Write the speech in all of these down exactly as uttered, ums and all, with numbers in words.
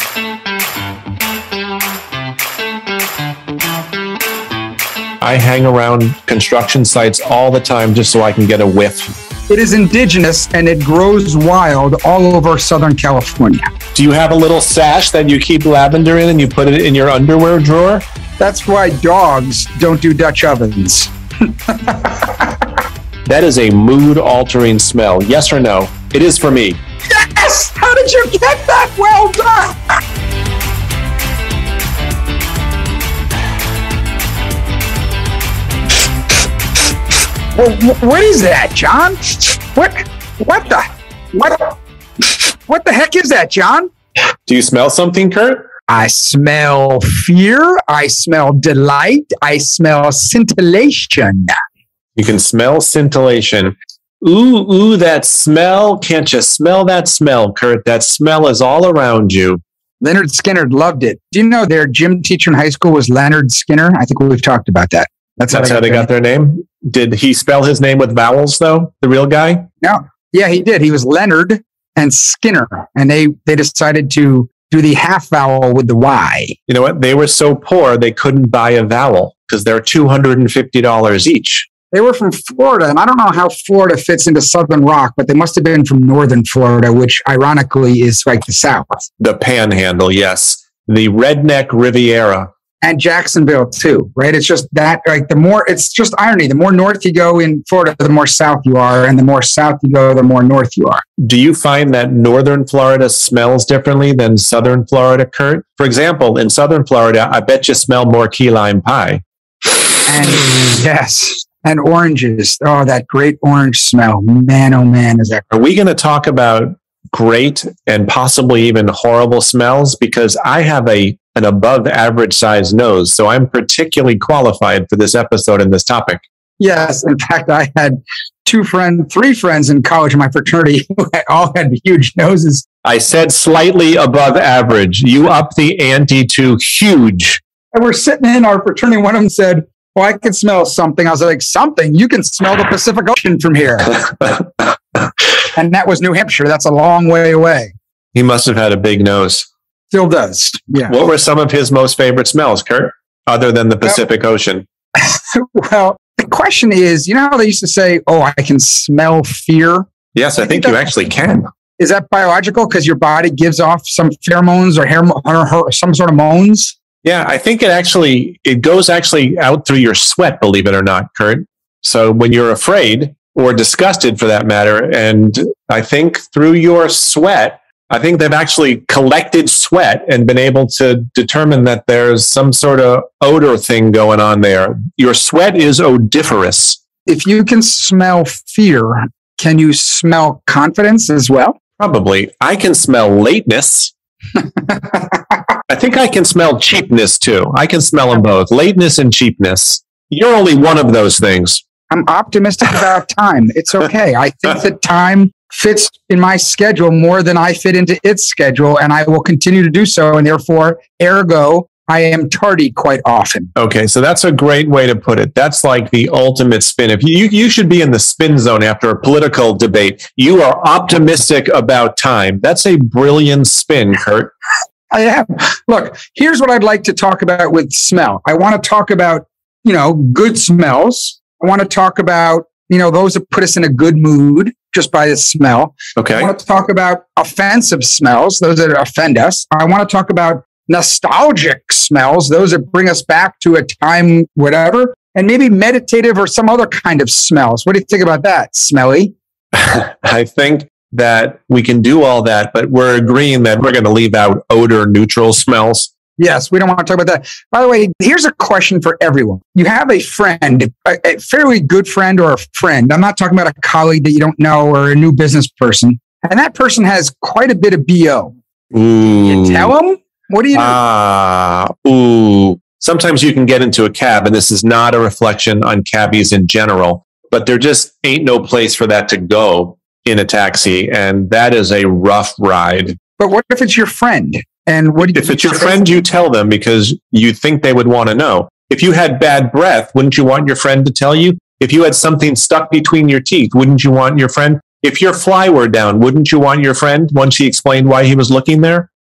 I hang around construction sites all the time just so I can get a whiff. It is indigenous and it grows wild all over Southern California. Do you have a little sash that you keep lavender in and you put it in your underwear drawer? That's why dogs don't do Dutch ovens. That is a mood-altering smell. Yes or no? It is for me. Yes! How did you get that? Well done! Well, what is that, John? What? What the? What? What the heck is that, John? Do you smell something, Kurt? I smell fear. I smell delight. I smell scintillation. You can smell scintillation. Ooh, ooh, that smell. Can't you smell that smell, Kurt? That smell is all around you. Leonard Skinner loved it. Do you know their gym teacher in high school was Leonard Skinner? I think we've talked about that. That's, That's how, how they got their name? Did he spell his name with vowels, though? The real guy? No. Yeah, he did. He was Leonard and Skinner. And they, they decided to do the half vowel with the Y. You know what? They were so poor, they couldn't buy a vowel because they're two hundred fifty dollars each. They were from Florida, and I don't know how Florida fits into Southern Rock, but they must have been from Northern Florida, which ironically is like the South. The Panhandle, yes. The Redneck Riviera. And Jacksonville, too, right? It's just that, like, the more, it's just irony. The more north you go in Florida, the more south you are. And the more south you go, the more north you are. Do you find that Northern Florida smells differently than Southern Florida, Kurt? For example, in Southern Florida, I bet you smell more key lime pie. And yes. And oranges. Oh, that great orange smell. Man, oh man, is that. Are we going to talk about great and possibly even horrible smells? Because I have a an above average size nose, so I'm particularly qualified for this episode and this topic. Yes. In fact, I had two friends, three friends in college in my fraternity who all had huge noses. I said slightly above average. You up the ante to huge. And we're sitting in our fraternity. One of them said, well, I can smell something. I was like, something? You can smell the Pacific Ocean from here. And that was New Hampshire. That's a long way away. He must have had a big nose. Still does. Yeah. What were some of his most favorite smells, Kurt, other than the Pacific well, Ocean? Well, the question is, you know how they used to say, oh, I can smell fear? Yes, I, I think, think you actually can. Is that biological? Because your body gives off some pheromones or, hair, or, or some sort of moans? Yeah, I think it actually, it goes actually out through your sweat, believe it or not, Kurt. So when you're afraid or disgusted for that matter, and I think through your sweat, I think they've actually collected sweat and been able to determine that there's some sort of odor thing going on there. Your sweat is odoriferous. If you can smell fear, can you smell confidence as well? Probably. I can smell lateness. I think I can smell cheapness too. I can smell them both, lateness and cheapness. You're only one of those things. I'm optimistic about time. It's okay. I think that time fits in my schedule more than I fit into its schedule, and I will continue to do so. And therefore, ergo, I am tardy quite often. Okay, so that's a great way to put it. That's like the ultimate spin. If you you should be in the spin zone after a political debate. You are optimistic about time. That's a brilliant spin, Kurt. I am. Look, here's what I'd like to talk about with smell. I want to talk about, you know, good smells. I want to talk about, you know, those that put us in a good mood just by the smell. Okay. I want to talk about offensive smells, those that offend us. I want to talk about nostalgic smells, those that bring us back to a time, whatever, and maybe meditative or some other kind of smells. What do you think about that, Smelly? I think that we can do all that, but we're agreeing that we're going to leave out odor neutral smells. Yes, we don't want to talk about that. By the way, here's a question for everyone. You have a friend, a, a fairly good friend or a friend. I'm not talking about a colleague that you don't know or a new business person. And that person has quite a bit of B O. Ooh. You tell them? What do you do? Ah, ooh. Sometimes you can get into a cab, and this is not a reflection on cabbies in general, but there just ain't no place for that to go in a taxi. And that is a rough ride. But what if it's your friend? And what do you if it's your friend, you tell them because you think they would want to know. If you had bad breath, wouldn't you want your friend to tell you? If you had something stuck between your teeth, wouldn't you want your friend? If your fly were down, wouldn't you want your friend once he explained why he was looking there?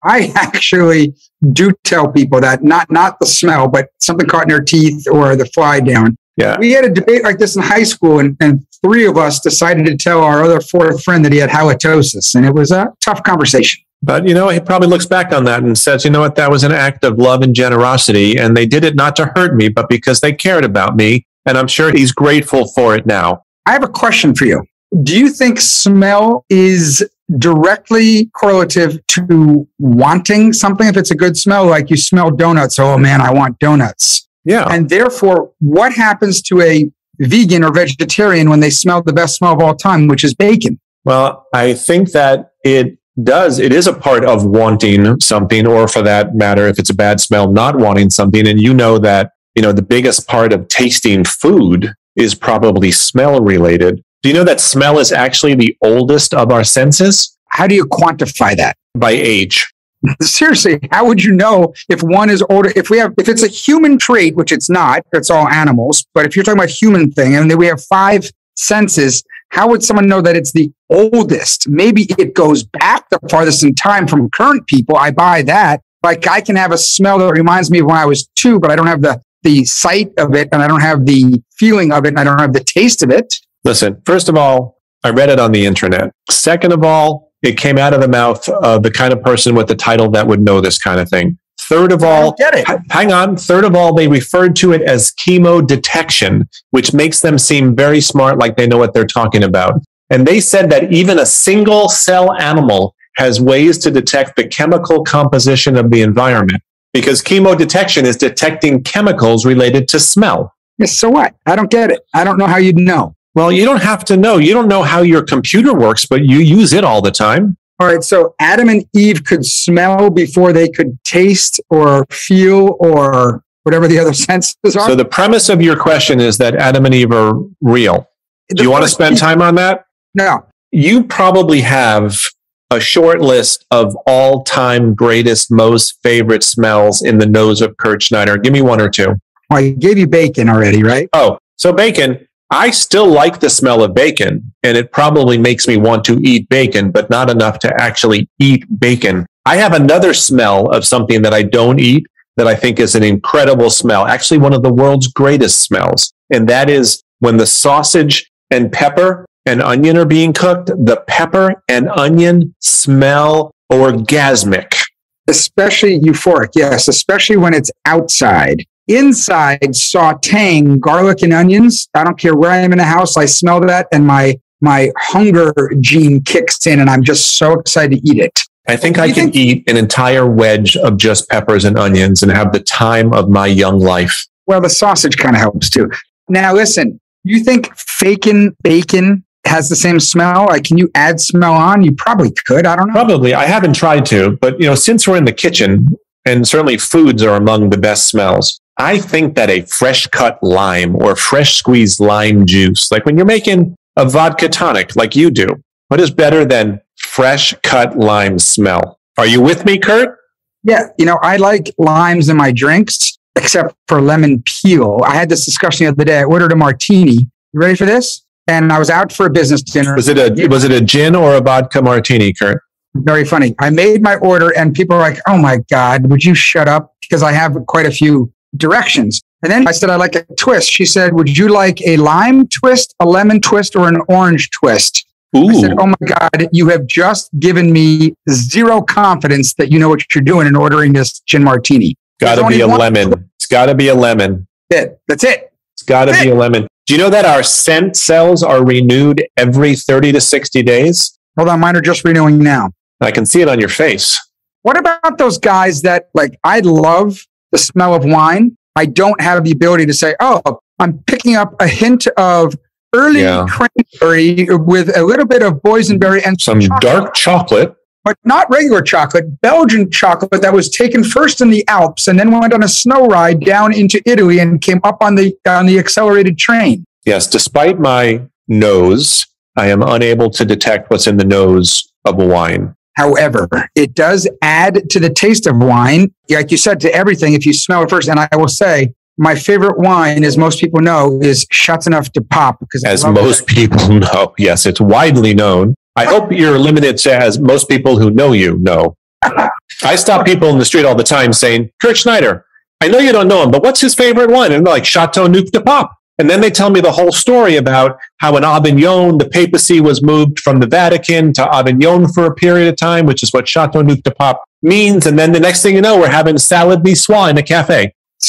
I actually do tell people that, not not the smell, but something caught in their teeth or the fly down. Yeah. We had a debate like this in high school, and, and three of us decided to tell our other fourth friend that he had halitosis, and it was a tough conversation. But, you know, he probably looks back on that and says, you know what, that was an act of love and generosity, and they did it not to hurt me, but because they cared about me, and I'm sure he's grateful for it now. I have a question for you. Do you think smell is directly correlative to wanting something? If it's a good smell, like you smell donuts, oh man, I want donuts. Yeah. And therefore, what happens to a vegan or vegetarian when they smell the best smell of all time, which is bacon? Well, I think that it does. It is a part of wanting something, or for that matter, if it's a bad smell, not wanting something. And you know that, you know, the biggest part of tasting food is probably smell related. Do you know that smell is actually the oldest of our senses? How do you quantify that? By age. Seriously, how would you know if one is older? If we have, if it's a human trait, which it's not, it's all animals. But if you're talking about human thing, and then we have five senses, how would someone know that it's the oldest? Maybe it goes back the farthest in time from current people. I buy that. Like I can have a smell that reminds me of when I was two, but I don't have the the sight of it, and I don't have the feeling of it, and I don't have the taste of it. Listen, first of all, I read it on the internet. Second of all, it came out of the mouth of the kind of person with the title that would know this kind of thing. Third of all, get it. hang on. Third of all, they referred to it as chemo detection, which makes them seem very smart, like they know what they're talking about. And they said that even a single cell animal has ways to detect the chemical composition of the environment, because chemo detection is detecting chemicals related to smell. Yes, so what? I don't get it. I don't know how you'd know. Well, you don't have to know. You don't know how your computer works, but you use it all the time. All right. So Adam and Eve could smell before they could taste or feel or whatever the other senses are. So the premise of your question is that Adam and Eve are real. Do you want to spend time on that? No. You probably have a short list of all-time greatest, most favorite smells in the nose of Kurt Schneider. Give me one or two. Well, I gave you bacon already, right? Oh, so bacon. I still like the smell of bacon, and it probably makes me want to eat bacon, but not enough to actually eat bacon. I have another smell of something that I don't eat that I think is an incredible smell, actually one of the world's greatest smells, and that is when the sausage and pepper and onion are being cooked. The pepper and onion smell orgasmic. Especially euphoric, yes, especially when it's outside. Inside, sauteing garlic and onions. I don't care where I am in the house. I smell that, and my my hunger gene kicks in, and I'm just so excited to eat it. I think I can eat an entire wedge of just peppers and onions and have the time of my young life. Well, the sausage kind of helps too. Now, listen, you think faking bacon has the same smell? Like, can you add smell on? You probably could. I don't know. Probably. I haven't tried to, but you know, since we're in the kitchen, and certainly foods are among the best smells, I think that a fresh cut lime or fresh squeezed lime juice, like when you're making a vodka tonic like you do, what is better than fresh cut lime smell? Are you with me, Kurt? Yeah. You know, I like limes in my drinks, except for lemon peel. I had this discussion the other day. I ordered a martini. You ready for this? And I was out for a business dinner. Was it a, was it a gin or a vodka martini, Kurt? Very funny. I made my order and people are like, oh my God, would you shut up? Because I have quite a few directions. And then I said, I like a twist. She said, would you like a lime twist, a lemon twist, or an orange twist? Ooh. I said, oh my God, you have just given me zero confidence that you know what you're doing in ordering this gin martini. Got to be a lemon. Twist. It's got to be a lemon. It. That's it. It's got to be a lemon. Do you know that our scent cells are renewed every thirty to sixty days? Hold on, mine are just renewing now. I can see it on your face. What about those guys that, like, I love the smell of wine? I don't have the ability to say, oh, I'm picking up a hint of early yeah. cranberry with a little bit of boysenberry and some chocolate. Dark chocolate. But not regular chocolate, Belgian chocolate that was taken first in the Alps and then went on a snow ride down into Italy and came up on the on the accelerated train. Yes, despite my nose, I am unable to detect what's in the nose of a wine. However, it does add to the taste of wine, like you said, to everything if you smell it first. And I will say, my favorite wine, as most people know, is Chateauneuf de Pape. Because as most people know, yes, it's widely known. I hope you're limited to as most people who know you know. I stop people in the street all the time saying, Kurt Schneider, I know you don't know him, but what's his favorite one? And they're like, Chateau Nuke de Pop. And then they tell me the whole story about how in Avignon, the papacy was moved from the Vatican to Avignon for a period of time, which is what Chateau Nuke de Pop means. And then the next thing you know, we're having salad niçoise in a cafe.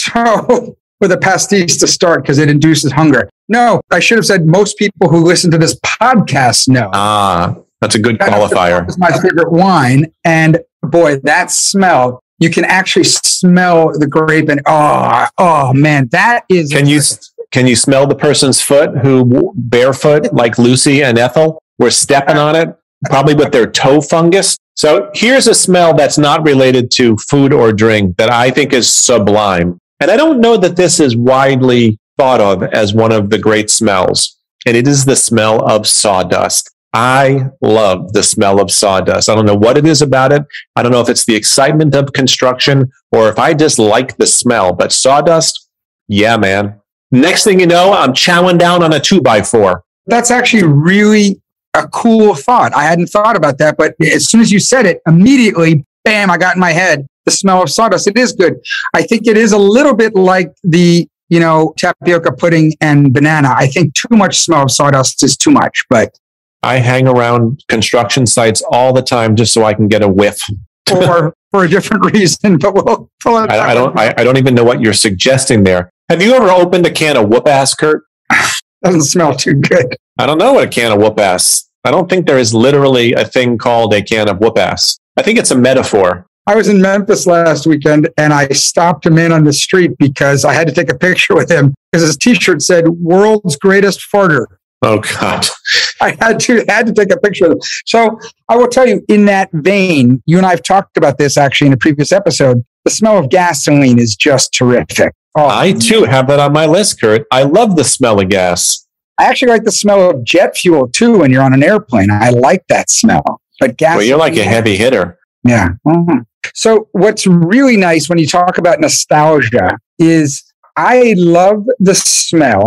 So, with a pastis to start because it induces hunger. No, I should have said most people who listen to this podcast know. Ah, that's a good qualifier. It's my favorite wine. And boy, that smell, you can actually smell the grape. And oh, oh man, that is... Can you... Can you smell the person's foot who barefoot, like Lucy and Ethel, were stepping on it, probably with their toe fungus? So here's a smell that's not related to food or drink that I think is sublime. And I don't know that this is widely thought of as one of the great smells. And it is the smell of sawdust. I love the smell of sawdust. I don't know what it is about it. I don't know if it's the excitement of construction or if I just like the smell. But sawdust, yeah, man. Next thing you know, I'm chowing down on a two by four. That's actually really a cool thought. I hadn't thought about that, but as soon as you said it, immediately, bam, I got in my head the smell of sawdust. It is good. I think it is a little bit like the, you know, tapioca pudding and banana. I think too much smell of sawdust is too much, but I hang around construction sites all the time just so I can get a whiff. or for a different reason, but we'll pull it. I, I don't. I, I don't even know what you're suggesting there. Have you ever opened a can of whoop ass, Kurt? Doesn't smell too good. I don't know what a can of whoop ass. I don't think there is literally a thing called a can of whoop ass. I think it's a metaphor. I was in Memphis last weekend and I stopped him in on the street because I had to take a picture with him because his t-shirt said "World's Greatest Farter." Oh God! I had to had to take a picture of him. So I will tell you, in that vein, you and I have talked about this actually in a previous episode. The smell of gasoline is just terrific. Oh, I too have that on my list, Kurt. I love the smell of gas. I actually like the smell of jet fuel too when you're on an airplane. I like that smell. But gas. Well, you're like a heavy hitter. Yeah. Mm-hmm. So what's really nice when you talk about nostalgia is I love the smell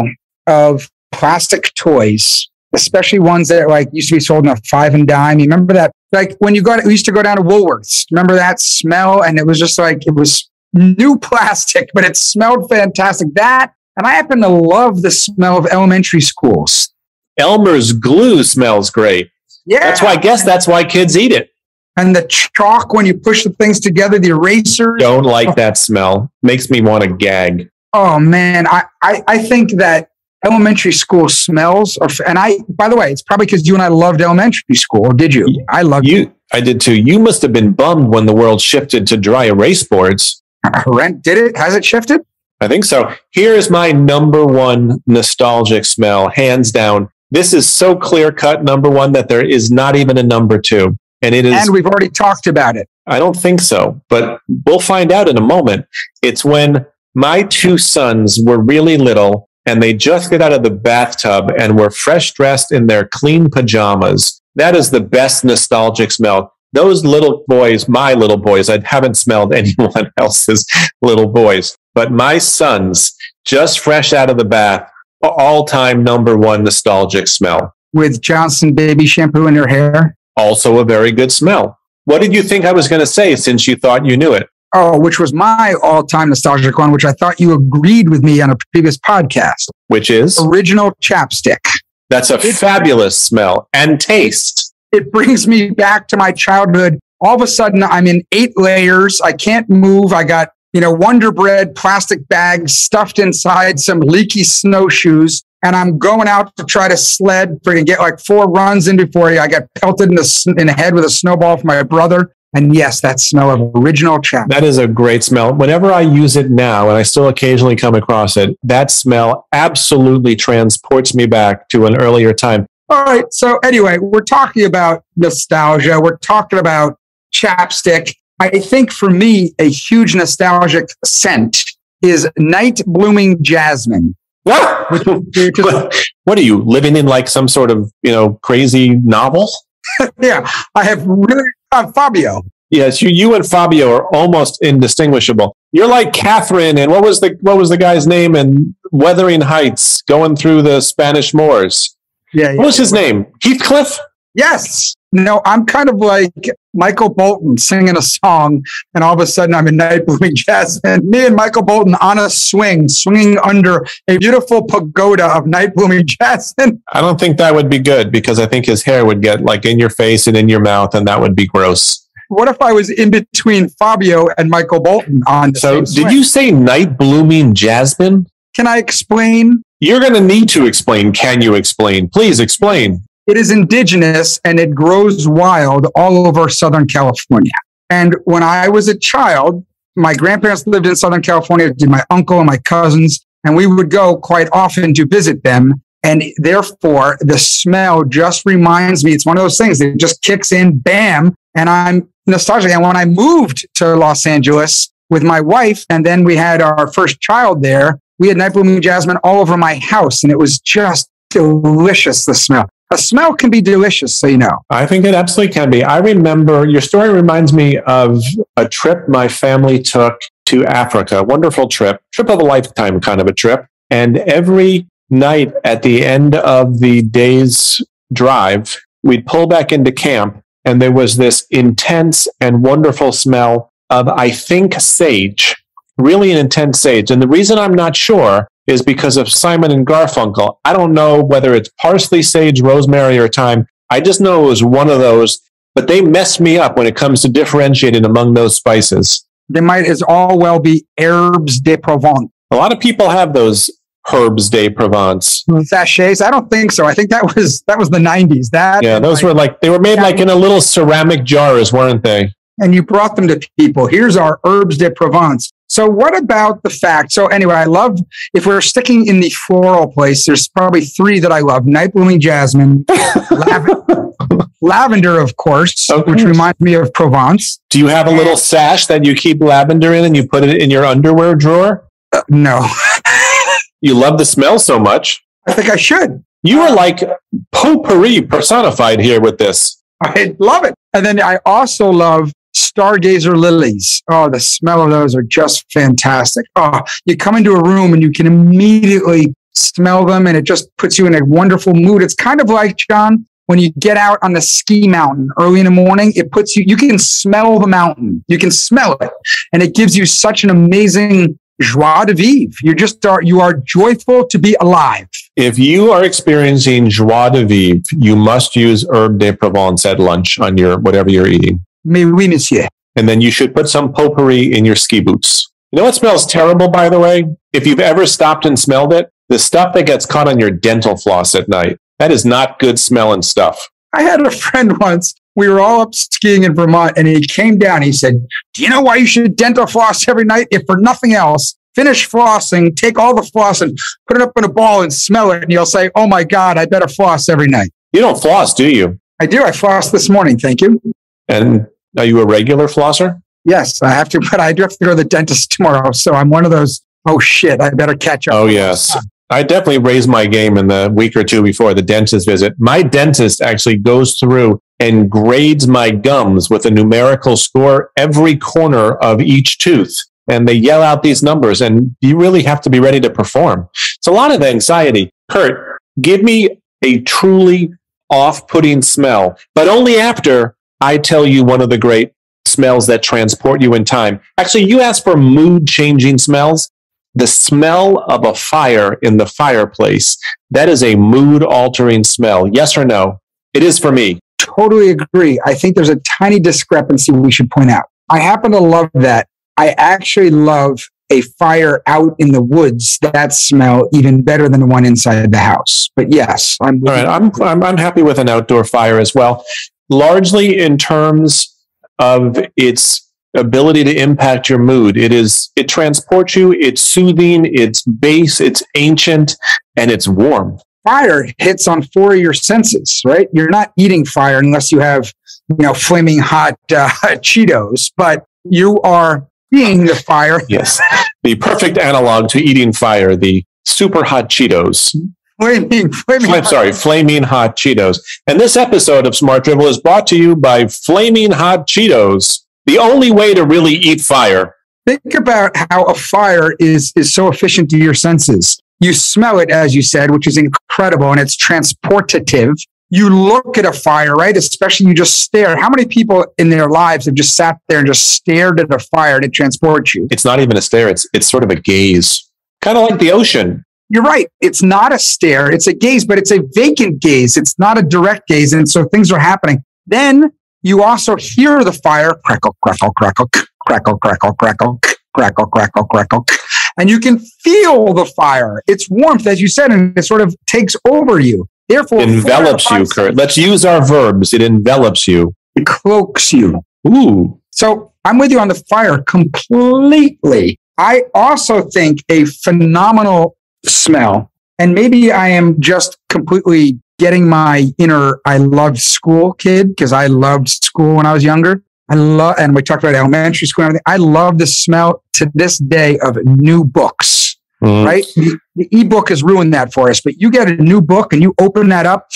of plastic toys, especially ones that like used to be sold in a five and dime. You remember that? Like when you got, we used to go down to Woolworths. Remember that smell? And it was just like, it was new plastic, but it smelled fantastic. That, and I happen to love the smell of elementary schools. Elmer's glue smells great. Yeah. That's why, I guess that's why kids eat it. And the chalk, when you push the things together, the erasers. Don't like that smell. Makes me want to gag. Oh man. I, I, I think that elementary school smells are, and I, by the way, it's probably because you and I loved elementary school. Did you? I loved you. it. I did too. You must have been bummed when the world shifted to dry erase boards. Rent did it? Has it shifted? I think so. Here is my number one nostalgic smell, hands down. This is so clear cut number one that there is not even a number two. And it is. And we've already talked about it. I don't think so, but we'll find out in a moment. It's when my two sons were really little and they just get out of the bathtub and were fresh dressed in their clean pajamas. That is the best nostalgic smell. Those little boys, my little boys, I haven't smelled anyone else's little boys, but my sons, just fresh out of the bath, all-time number one nostalgic smell. With Johnson baby shampoo in their hair? Also a very good smell. What did you think I was going to say since you thought you knew it? Oh, which was my all-time nostalgic one, which I thought you agreed with me on a previous podcast. Which is? Original chapstick. That's a It's, fabulous smell and taste. It brings me back to my childhood. All of a sudden, I'm in eight layers. I can't move. I got, you know, Wonder Bread plastic bags stuffed inside some leaky snowshoes. And I'm going out to try to sled for to get like four runs in before I got pelted in the, in the head with a snowball from my brother. And yes, that smell of original chapstick. That is a great smell. Whenever I use it now, and I still occasionally come across it, that smell absolutely transports me back to an earlier time. All right. So anyway, we're talking about nostalgia. We're talking about chapstick. I think for me, a huge nostalgic scent is night blooming jasmine. What? What are you, living in like some sort of, you know, crazy novel? Yeah, I have really, uh, Fabio. Yes, you, you and Fabio are almost indistinguishable. You're like Catherine, and what was the what was the guy's name in Wuthering Heights, going through the Spanish Moors? Yeah, yeah. What was his name? Heathcliff? Yes. No, I'm kind of like Michael Bolton singing a song, and all of a sudden I'm in night blooming jasmine. Me and Michael Bolton on a swing, swinging under a beautiful pagoda of night blooming jasmine. I don't think that would be good because I think his hair would get like in your face and in your mouth, and that would be gross. What if I was in between Fabio and Michael Bolton on the So same did swing? you say night blooming jasmine? Can I explain? You're going to need to explain. Can you explain? Please explain. It is indigenous and it grows wild all over Southern California. And when I was a child, my grandparents lived in Southern California, did my uncle and my cousins, and we would go quite often to visit them. And therefore, the smell just reminds me, it's one of those things that just kicks in, bam, and I'm nostalgic. And when I moved to Los Angeles with my wife, and then we had our first child there, we had night blooming jasmine all over my house, and it was just delicious, the smell. A smell can be delicious, so you know. I think it absolutely can be. I remember, your story reminds me of a trip my family took to Africa. Wonderful trip, trip of a lifetime kind of a trip. And every night at the end of the day's drive, we'd pull back into camp, and there was this intense and wonderful smell of, I think, sage, really an intense sage. And the reason I'm not sure is because of Simon and Garfunkel. I don't know whether it's parsley, sage, rosemary, or thyme. I just know it was one of those, but they mess me up when it comes to differentiating among those spices. They might as all well be herbes de Provence. A lot of people have those herbes de Provence. Sachets? I don't think so. I think that was that was the nineties. That Yeah, those were like, they were made like in a little ceramic jars, weren't they? And you brought them to people. Here's our herbes de Provence. So what about the fact? So anyway, I love, if we're sticking in the floral place, there's probably three that I love. Night blooming jasmine, lavender, lavender, of course, Okay. which reminds me of Provence. Do you have a little sash that you keep lavender in and you put it in your underwear drawer? Uh, no, You love the smell so much. I think I should. You are like potpourri personified here with this. I love it. And then I also love stargazer lilies. Oh, the smell of those are just fantastic. Oh, you come into a room and you can immediately smell them, and it just puts you in a wonderful mood. It's kind of like, John, when you get out on the ski mountain early in the morning, it puts you, you can smell the mountain. You can smell it. And it gives you such an amazing joie de vivre. You just are, you are joyful to be alive. If you are experiencing joie de vivre, you must use herbe de Provence at lunch on your whatever you're eating. Mais oui, monsieur. And then you should put some potpourri in your ski boots. You know what smells terrible, by the way? If you've ever stopped and smelled it, the stuff that gets caught on your dental floss at night. That is not good smelling stuff. I had a friend once. We were all up skiing in Vermont, and he came down. He said, do you know why you should dental floss every night? If for nothing else, finish flossing, take all the floss and put it up in a ball and smell it. And you'll say, oh my God, I better floss every night. You don't floss, do you? I do. I flossed this morning. Thank you. And are you a regular flosser? Yes, I have to, but I do have to go to the dentist tomorrow. So I'm one of those, oh shit, I better catch up. Oh, yes. I definitely raised my game in the week or two before the dentist visit. My dentist actually goes through and grades my gums with a numerical score every corner of each tooth. And they yell out these numbers, and you really have to be ready to perform. It's a lot of anxiety. Kurt, give me a truly off-putting smell, but only after I tell you one of the great smells that transport you in time. Actually, you asked for mood-changing smells. The smell of a fire in the fireplace, that is a mood-altering smell. Yes or no? It is for me. Totally agree. I think there's a tiny discrepancy we should point out. I happen to love that. I actually love a fire out in the woods, that smell even better than the one inside the house. But yes, I'm all right. I'm, I'm I'm happy with an outdoor fire as well, largely in terms of its ability to impact your mood. It is it transports you. It's soothing. It's base. It's ancient, and it's warm. Fire hits on four of your senses, right? You're not eating fire unless you have, you know, flaming hot uh, Cheetos, but you are eating the fire. Yes, the perfect analog to eating fire, the super hot Cheetos. Flaming, flaming I'm sorry, flaming hot Cheetos. And this episode of Smart Drivel is brought to you by Flaming Hot Cheetos, the only way to really eat fire. Think about how a fire is, is so efficient to your senses. You smell it, as you said, which is incredible, and it's transportative. you look at a fire, right? Especially you just stare. How many people in their lives have just sat there and just stared at a fire to transport you? It's not even a stare. It's it's sort of a gaze, kind of like the ocean. You're right. It's not a stare. It's a gaze, but it's a vacant gaze. It's not a direct gaze. And so things are happening. Then you also hear the fire crackle, crackle, crackle, crackle, crackle, crackle, crackle, crackle, crackle. And you can feel the fire. It's warmth, as you said, and it sort of takes over you. Therefore, it envelops you, Kurt. Let's use our verbs. It envelops you. It cloaks you. Ooh. So I'm with you on the fire completely. I also think a phenomenal smell, and maybe I am just completely getting my inner I loved school kid, because I loved school when I was younger. I love, and we talked about elementary school and everything. I love the smell to this day of new books. Mm. Right? The, the ebook has ruined that for us, but you get a new book and you open that up.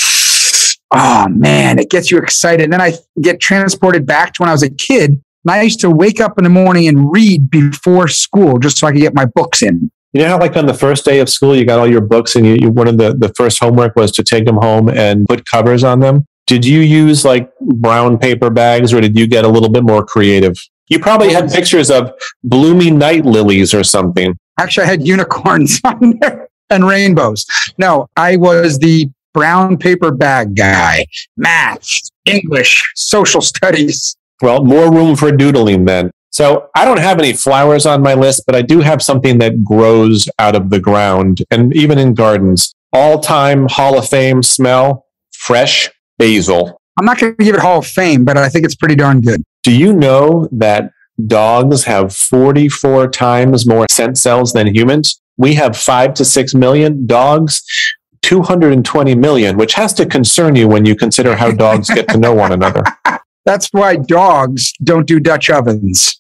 Oh man, it gets you excited. And then I get transported back to when I was a kid. And I used to wake up in the morning and read before school just so I could get my books in. You know how like on the first day of school, you got all your books and you, you one of the, the first homework was to take them home and put covers on them? Did you use like brown paper bags or did you get a little bit more creative? You probably had pictures of blooming night lilies or something. Actually, I had unicorns on there and rainbows. No, I was the brown paper bag guy. Math, English, social studies. Well, more room for doodling then. So I don't have any flowers on my list, but I do have something that grows out of the ground and even in gardens. All-time Hall of Fame smell, fresh basil. I'm not going to give it Hall of Fame, but I think it's pretty darn good. Do you know that dogs have forty-four times more scent cells than humans? We have five to six million. Dogs, two hundred twenty million, which has to concern you when you consider how dogs get to know one another. That's why dogs don't do Dutch ovens.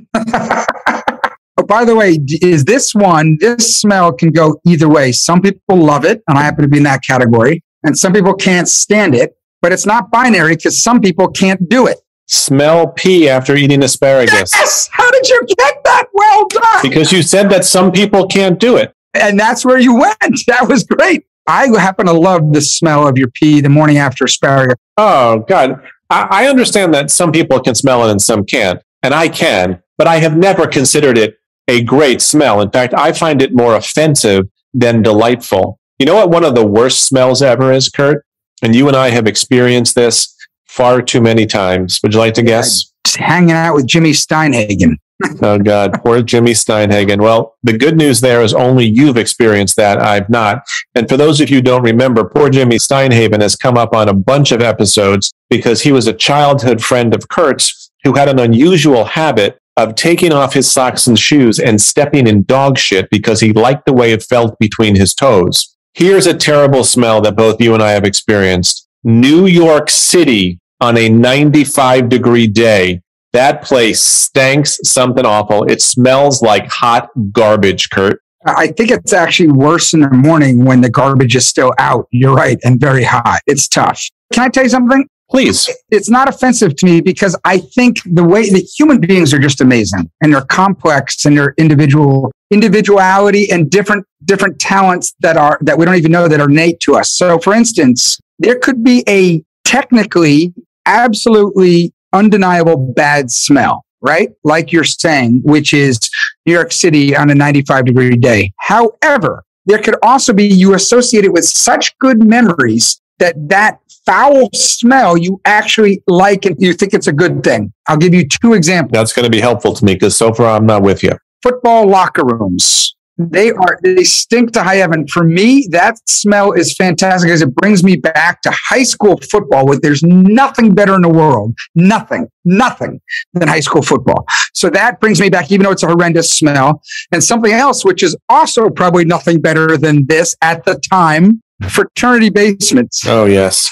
Oh, by the way, is this one, this smell can go either way. Some people love it, and I happen to be in that category, and some people can't stand it, but it's not binary because some people can't do it. Smell pee after eating asparagus. Yes! How did you get that? Well done. Because you said that some people can't do it. And that's where you went. That was great. I happen to love the smell of your pee the morning after asparagus. Oh, God. I, I understand that some people can smell it and some can't. And I can, but I have never considered it a great smell. In fact, I find it more offensive than delightful. You know what one of the worst smells ever is, Kurt? And you and I have experienced this far too many times. Would you like to guess? Just hanging out with Jimmy Steinhagen. Oh, God. Poor Jimmy Steinhagen. Well, the good news there is only you've experienced that. I've not. And for those of you who don't remember, poor Jimmy Steinhagen has come up on a bunch of episodes because he was a childhood friend of Kurt's who had an unusual habit of taking off his socks and shoes and stepping in dog shit because he liked the way it felt between his toes. Here's a terrible smell that both you and I have experienced. New York City on a ninety-five degree day. That place stinks something awful. It smells like hot garbage, Kurt. I think it's actually worse in the morning when the garbage is still out. You're right. And very hot. It's tough. Can I tell you something? Please. It's not offensive to me because I think the way that human beings are just amazing and they're complex and their individual individuality and different, different talents that are, that we don't even know that are innate to us. So for instance, there could be a technically absolutely undeniable bad smell, right? Like you're saying, which is New York City on a ninety-five degree day. However, there could also be you associate it with such good memories that that foul smell you actually like and you think it's a good thing. I'll give you two examples. That's going to be helpful to me because so far I'm not with you. Football locker rooms. They are, they stink to high heaven. For me, that smell is fantastic because it brings me back to high school football where there's nothing better in the world. Nothing, nothing than high school football. So that brings me back, even though it's a horrendous smell. And something else, which is also probably nothing better than this at the time, fraternity basements. Oh, yes.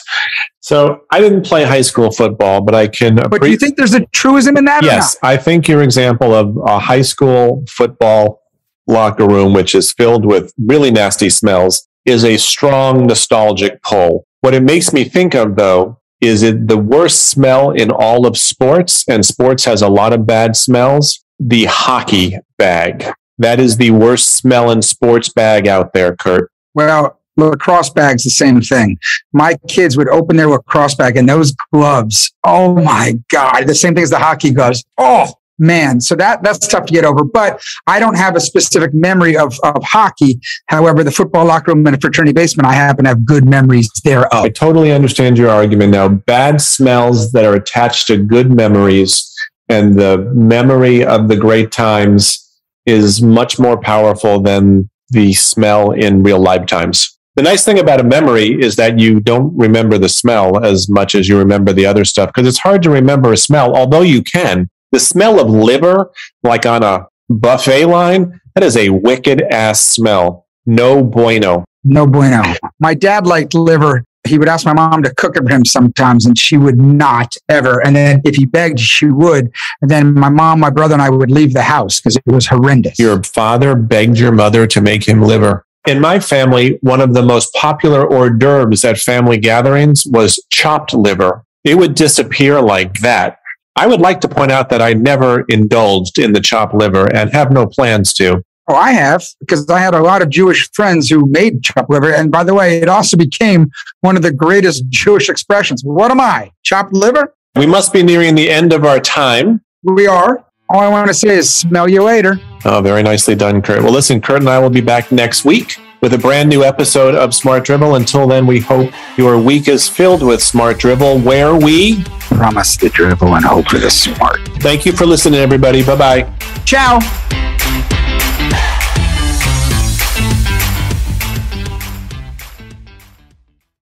So I didn't play high school football, but I can... But appre- do you think there's a truism in that? Yes. I think your example of a high school football locker room, which is filled with really nasty smells, is a strong nostalgic pull. What it makes me think of, though, is it the worst smell in all of sports, and sports has a lot of bad smells, the hockey bag. That is the worst smell in sports bag out there, Kurt. Well, Lacrosse bag's the same thing. My kids would open their lacrosse bag and those gloves, oh my God, the same thing as the hockey gloves. Oh, man. So that that's tough to get over. But I don't have a specific memory of, of hockey. However, the football locker room and the fraternity basement, I happen to have good memories thereof. I totally understand your argument now. Bad smells that are attached to good memories and the memory of the great times is much more powerful than the smell in real lifetimes. The nice thing about a memory is that you don't remember the smell as much as you remember the other stuff, because it's hard to remember a smell, although you can. The smell of liver, like on a buffet line, that is a wicked ass smell. No bueno. No bueno. My dad liked liver. He would ask my mom to cook it for him sometimes, and she would not ever. And then if he begged, she would. And then my mom, my brother, and I would leave the house because it was horrendous. Your father begged your mother to make him liver. In my family, one of the most popular hors d'oeuvres at family gatherings was chopped liver. It would disappear like that. I would like to point out that I never indulged in the chopped liver and have no plans to. Oh, I have, because I had a lot of Jewish friends who made chopped liver. And by the way, it also became one of the greatest Jewish expressions. What am I? Chopped liver? We must be nearing the end of our time. We are. All I want to say is smell you later. Oh, very nicely done, Kurt. Well, listen, Kurt and I will be back next week with a brand new episode of Smart Drivel. Until then, we hope your week is filled with Smart Drivel, where we promise the drivel and hope for the smart. Thank you for listening, everybody. Bye-bye. Ciao.